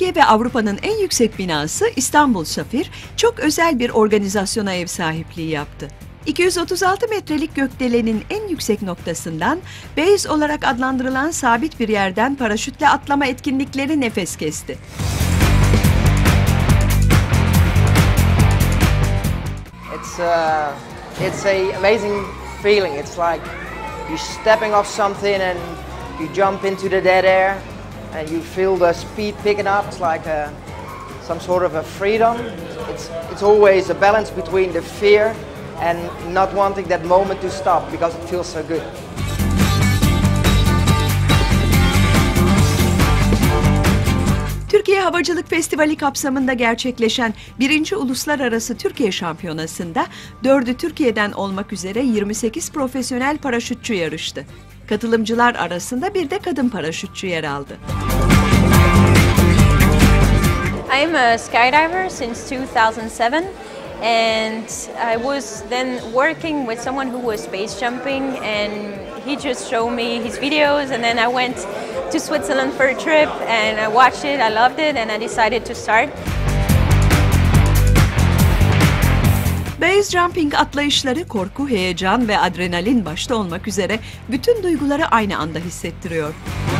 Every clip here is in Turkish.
Türkiye ve Avrupa'nın en yüksek binası İstanbul Safir, çok özel bir organizasyona ev sahipliği yaptı. 236 metrelik gökdelenin en yüksek noktasından base olarak adlandırılan sabit bir yerden paraşütle atlama etkinlikleri nefes kesti. It's a amazing feeling. It's like you're stepping off something and you jump into the dead air and you feel the speed picking up. It's like some sort of a freedom. It's always a balance between the fear and not wanting that moment to stop because it feels so good. Türkiye Havacılık Festivali kapsamında gerçekleşen 1. Uluslararası Türkiye Şampiyonası'nda 4'ü Türkiye'den olmak üzere 28 profesyonel paraşütçü yarıştı. Katılımcılar arasında bir de kadın paraşütçü yer aldı. I am a skydiver since 2007. And I was then working with someone who was base jumping, and he just showed me his videos, and then I went to Switzerland for a trip and I watched it, I loved it, and I decided to start. Base jumping atlayışları korku, heyecan ve adrenalin başta olmak üzere bütün duyguları aynı anda hissettiriyor.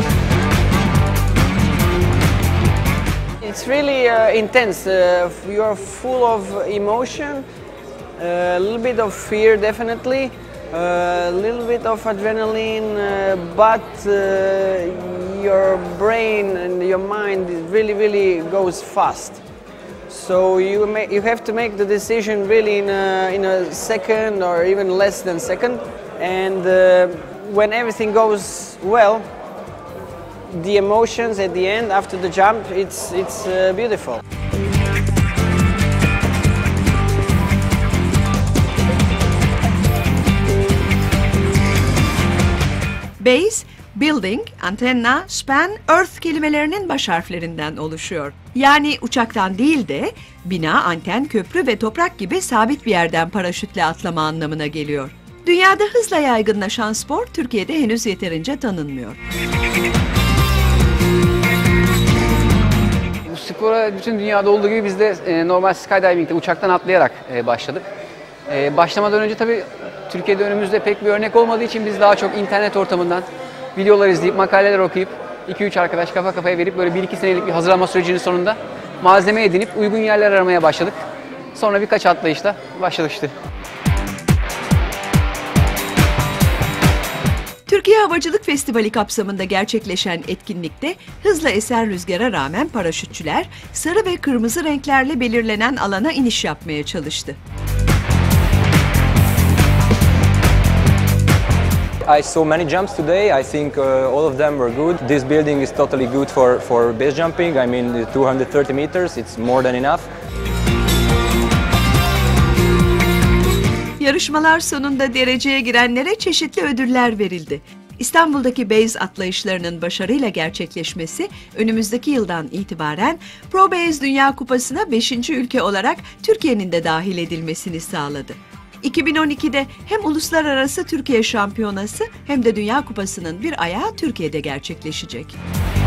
It's really intense. You are full of emotion, a little bit of fear definitely, a little bit of adrenaline, but your brain and your mind really goes fast. So you have to make the decision really in a second or even less than second, and when everything goes well, the emotions at the end after the jump, it's beautiful. Base, building, antenna, span, earth kelimelerinin baş harflerinden oluşuyor. Yani uçaktan değil de bina, anten, köprü ve toprak gibi sabit bir yerden paraşütle atlama anlamına geliyor. Dünyada hızla yaygınlaşan spor Türkiye'de henüz yeterince tanınmıyor. Bu spora bütün dünyada olduğu gibi biz de normal skydiving'de uçaktan atlayarak başladık. Başlamadan önce tabii Türkiye'de önümüzde pek bir örnek olmadığı için biz daha çok internet ortamından videolar izleyip, makaleler okuyup 2-3 arkadaş kafa kafaya verip böyle 1-2 senelik bir hazırlanma sürecinin sonunda malzeme edinip uygun yerler aramaya başladık. Sonra birkaç atlayışla başladık işte. Türkiye Havacılık Festivali kapsamında gerçekleşen etkinlikte hızla esen rüzgara rağmen paraşütçüler sarı ve kırmızı renklerle belirlenen alana iniş yapmaya çalıştı. I saw many jumps today. I think all of them were good. This building is totally good for base jumping. I mean, 230 meters, it's more than enough. Yarışmalar sonunda dereceye girenlere çeşitli ödüller verildi. İstanbul'daki base atlayışlarının başarıyla gerçekleşmesi önümüzdeki yıldan itibaren Pro Base Dünya Kupası'na 5. ülke olarak Türkiye'nin de dahil edilmesini sağladı. 2012'de hem Uluslararası Türkiye Şampiyonası hem de Dünya Kupası'nın bir ayağı Türkiye'de gerçekleşecek.